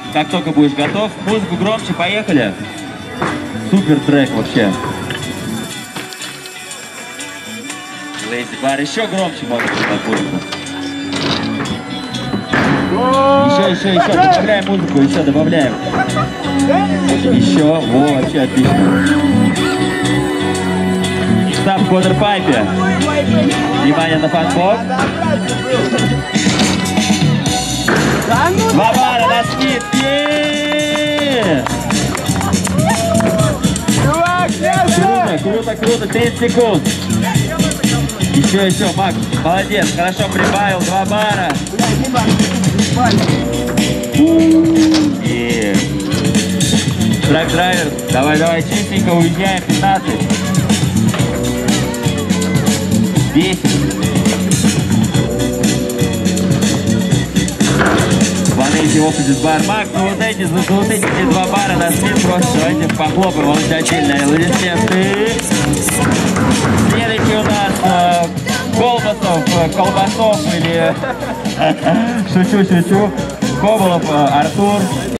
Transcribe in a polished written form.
как только будешь готов. Музыку громче, поехали. Супер трек вообще. Lazy Bar, еще громче можно сделать музыку. Еще, добавляем музыку, еще добавляем. Еще, во, вообще отлично. Став в квадрпайпе. Внимание на фанбок. 2 бара на скид. Круто, 30 секунд. Еще, Макс, молодец, хорошо прибавил, 2 бара. И трак-драйвер, давай, чистенько уезжаем, 15. 10. Ванейти оппозит бар. Макс, ну вот эти 2 бара на спин просто давайте похлопаем, он отдельно. Аплодисменты. Следующий у нас Колбасов или шучу, Коболов Артур.